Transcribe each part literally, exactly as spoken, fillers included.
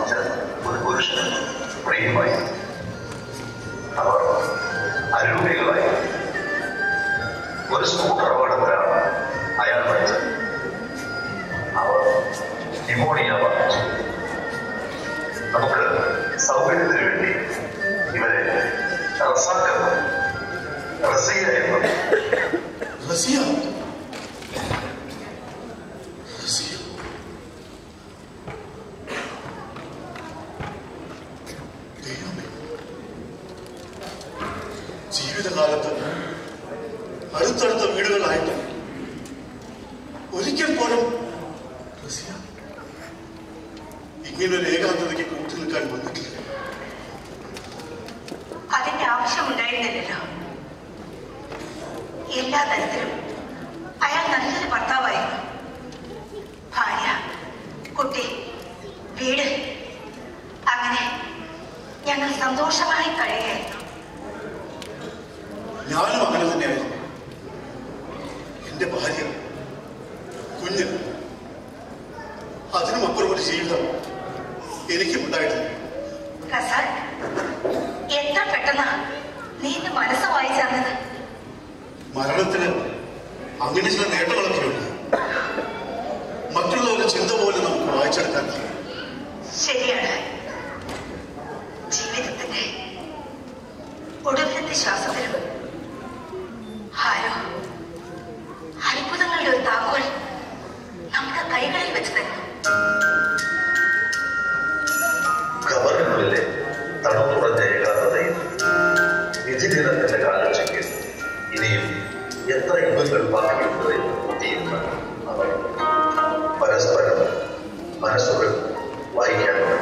സമ്മാനിച്ച ഒരു പുരുഷന് പ്രിയമായി. അവർ അരൂപികളായി. ഒരു സ്കൂട്ടർ അപകടത്തിലാണ് അയാൾ മരിച്ചത്. അവർ ന്യൂമോണിയ ബാധിച്ചു. നമുക്ക് സൗകര്യത്തിന് വേണ്ടി ഇവരെ റസാഖ് റസിയ എന്ന് റസിയ ജീവിതകാലത്ത് അടുത്തടുത്ത വീടുകളായിട്ട് ഒരിക്കൽ പോലും റസിയ ഇങ്ങനൊരു ഏകാന്തതയ്ക്ക് കൂട്ടി നിൽക്കാൻ വന്നിട്ടില്ല. അതിന്റെ ആവശ്യമുണ്ടായിരുന്നില്ലല്ലോ. എല്ലാ തരത്തിലും അയാൾ നല്ലൊരു ഭർത്താവായിരുന്നു. ഭാര്യ, കുട്ടി, വീട്, അങ്ങനെ ഞങ്ങൾ സന്തോഷമായി കഴിയുകയായിരുന്നു. ഞാനും അങ്ങനെ തന്നെയായിരുന്നു. എന്റെ ഭാര്യ, കുഞ്ഞ്, അതിനുമപ്പുറം ഒരു ജീവിതം എനിക്കും ഉണ്ടായിട്ടില്ല. റസാഖ്, എത്ര പെട്ടെന്നാ നീ ഇന്ന് മനസ്സ് വായിച്ചത്. മരണത്തിന് അങ്ങനെ ചില നേട്ടങ്ങളൊക്കെ ഉണ്ട്. മറ്റുള്ളവരുടെ ചിന്ത പോലും നമുക്ക് വായിച്ചെടുക്കാൻ. ശരിയാണ്. ജീവിതത്തിന്റെ ഒടുവിലത്തെ ശ്വാസത്തിലും ആരോ അത്ഭുതങ്ങളുടെ ഒരു താക്കോൽ നമ്മുടെ കൈകളിൽ വെച്ച് തരുന്നു. ഖബറിനുള്ളിലെ തണുപ്പുറഞ്ഞ ഏകാന്തതയിൽ വിധിദിനത്തിന്റെ കാലച്ചയ്ക്ക് ഇനിയും എത്ര യുഗങ്ങൾ ബാക്കിയുള്ളത് ചെയ്യുന്ന അവർ പരസ്പരം മനസ്സുകൾ വായിക്കാനുണ്ട്.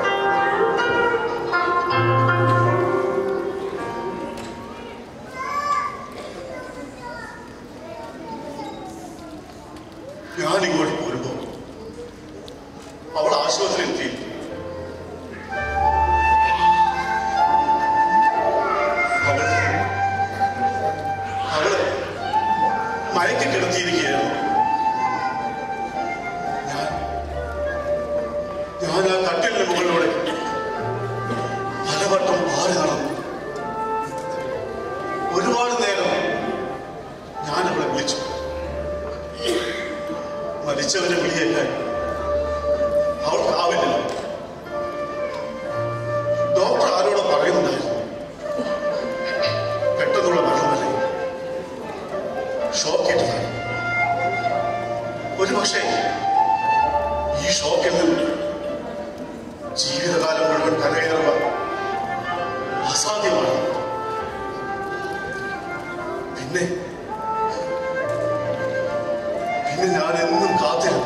ഞാനിങ്ങോട്ട് പോരുമ്പോ അവൾ ആശുപത്രിയിൽ എത്തി. അവള് മയക്കി കിടത്തിയിരിക്കുകയായിരുന്നു. ഞാൻ ഞാൻ ആ കട്ടിലിന്റെ മുകളിലൂടെ പലവട്ടം പാറി നടന്നു. ഒരുപാട് നേരം ഞാൻ അവളെ വിളിച്ചു. മരിച്ചവരെ വിളിയേക്കാൻ അവൾക്ക് ആവില്ലല്ലോ. ഡോക്ടർ ആരോടോ പറയുന്നുണ്ടായിരുന്നു. പെട്ടെന്നുള്ള മരണമല്ലേ, ഷോക്കേറ്റതാണ്. ഒരു പക്ഷേ ഈ ഷോക്കിൽ നിന്ന് ജീവിതകാലം മുഴുവൻ കരകയറുക അസാധ്യമാണ്. പിന്നെ പിന്നെ ഞാൻ എന്നും കാത്തിരുന്നു.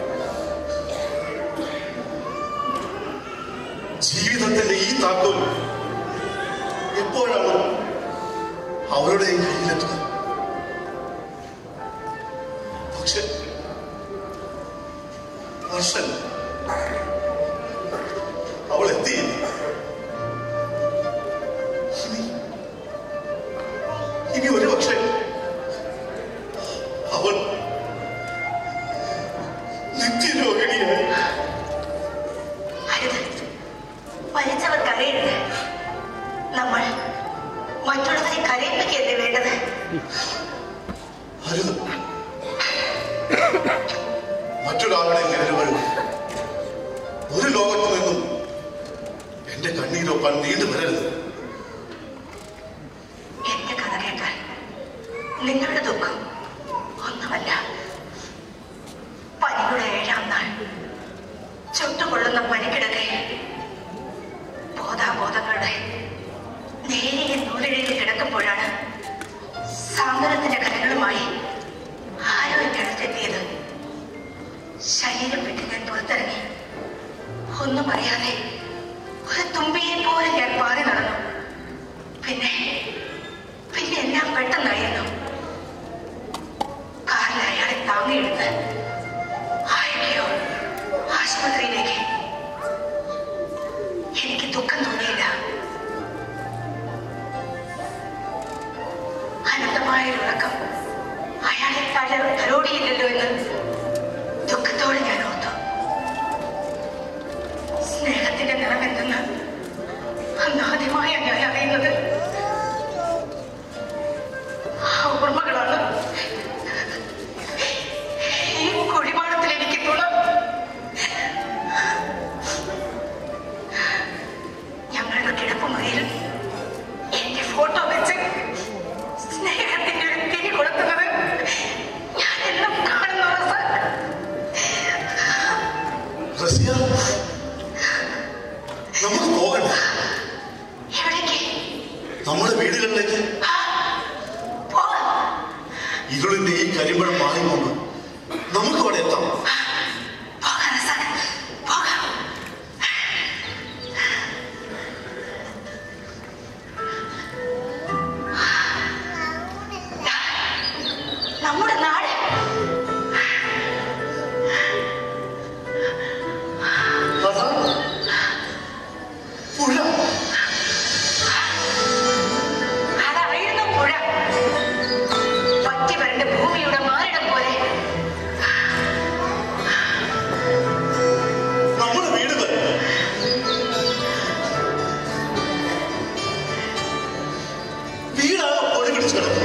ജീവിതത്തിന്റെ ഈ താക്കോൽ എപ്പോഴാണ് അവരുടെ കയ്യിലെത്തുക? പക്ഷെ വർഷൻ അവൾ എത്തിയില്ല. ഇനി ഇനി ഒരു പക്ഷേ അവൾ നിത്യരോഹിണിയായി. മരിച്ചവർ കരയരുത്. നമ്മൾ മറ്റുള്ളവരെ കരയിപ്പിക്കല്ലേ വേണ്ടത്. അരുത്. മറ്റൊരാളുടെ കരവരും ഒരു ലോകത്ത് നിന്നും എന്റെ കണ്ണീരൊപ്പാൻ നീണ്ടു വരരുത്. എന്റെ കഥ കേട്ടാൽ നിങ്ങളുടെ ദുഃഖം ഒന്നുമല്ല. പനിയുടെ ഏഴാം നാൾ ചുട്ടുകൊള്ളുന്ന പനിക്കിടക്കയിൽ ബോധാബോധങ്ങളുടെ നേരിയ നൂലിഴയിൽ കിടക്കുമ്പോഴാണ് സാന്ത്വനത്തിന്റെ കരങ്ങളുമായി ആരോ കിടത്തെത്തിയത്. ശരീരം വിട്ട് ഞാൻ പുറത്തിറങ്ങി. ഒന്നും അറിയാതെ ഒരു തുമ്പിയെ പോലെ ഞാൻ പാറി നടന്നു. പിന്നെ പിന്നെ എല്ലാം പെട്ടെന്നായിരുന്നു. കാറിൽ അയാളെ താങ്ങിയെടുത്ത് ആരെയോ ആശുപത്രിയിലേക്ക്. എനിക്ക് ദുഃഖം തോന്നിയില്ല. അനന്തമായ ഉറക്കം അയാളെ തല തലോടിയില്ലല്ലോ എന്ന് ദുഃഖത്തോടെ ഞാൻ ഓർത്തു. സ്നേഹത്തിൽ ഹൃദയത്തിന്റെ നിറമെന്തെന്ന് അന്നാദ്യമായ ഞാൻ അറിയുന്നത്. ആ ഓർമ്മകളാണ് ഈ കുഴിമാടത്തിൽ എനിക്ക് തുണ. ഞങ്ങളുടെ കിടപ്പുമുറിയിൽ എന്റെ ഫോട്ടോ വെച്ച് സ്നേഹത്തിന്റെ ഒരു തിരി കൊടുക്കുന്നത് ഞാൻ എല്ലാം കാണുന്നു. നമുക്ക് പോകണ്ട. എവിടേക്ക്? നമ്മുടെ വീടുകളിലേക്ക്. ഇരുളിന്റെ ഈ കരിമ്പഴം മാറിക്കൊണ്ട് നമുക്ക് അവിടെ എത്താം. നമ്മുടെ നാട് പുഴ. അതായിരുന്നു പുഴ. പറ്റി വരണ്ട ഭൂമിയുടെ മാറിടം പോലെ. നമ്മുടെ വീടുകൾ. വീടാ പൊടി പിടിച്ചു കിടക്കും.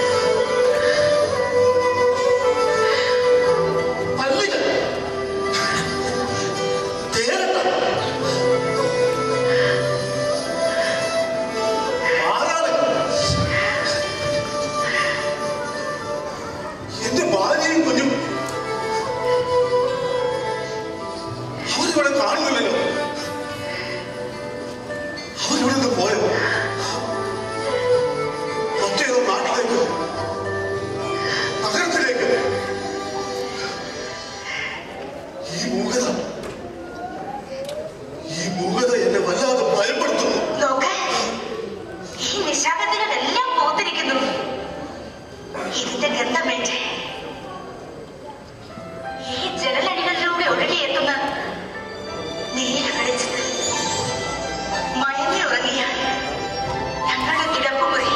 പല്ലുകൾ. തേരട്ട. എന്റെ ഭാര്യയും കുഞ്ഞും അവരിവിടെ കാണുന്നില്ലല്ലോ. അവരിവിടെ നിന്ന് പോയോ? മറ്റേതോ നാട്ടിലേക്ക്, നഗരത്തിലേക്ക്. ഈ മൂകത ഈ മൂകത എന്നെ വല്ലാതെ ഭയപ്പെടുത്തുന്നു. ഈ നിശാഗന്ധികളെല്ലാം പോത്തിരിക്കുന്നു. ഇതിന്റെ ഗന്ധമേറ്റ് ഈ ജനലടികളിലൂടെ ഒഴുകിയെത്തുന്ന നീല വെളിച്ചത്തിൽ മയങ്ങി ഉറങ്ങിയ ഞങ്ങളുടെ കിടപ്പുമുറി.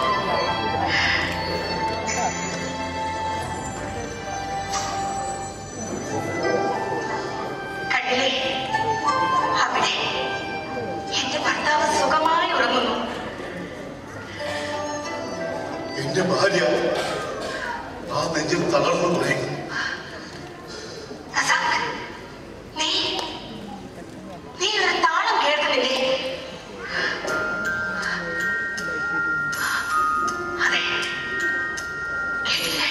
കണ്ടില്ലേ, അവിടെ എന്റെ ഭർത്താവ് സുഖമായി ഉറങ്ങുന്നു. എന്റെ ഭാര്യ ആ നെഞ്ചിൽ തളർന്നു തുടങ്ങി. നീ നീ ഒരു താളം കേൾക്കുന്നില്ലേ? അതെ, കേട്ടില്ലേ?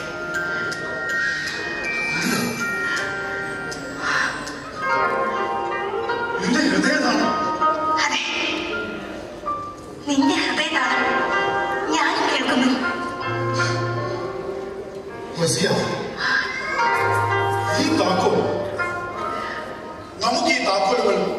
നിന്റെ ഹൃദയതാളം. അതെ, നിന്റെ ഹൃദയതാളം ഞാൻ കേൾക്കുന്നു. ഈ താക്കോൽ, നമുക്ക് ഈ താക്കോലുകൾ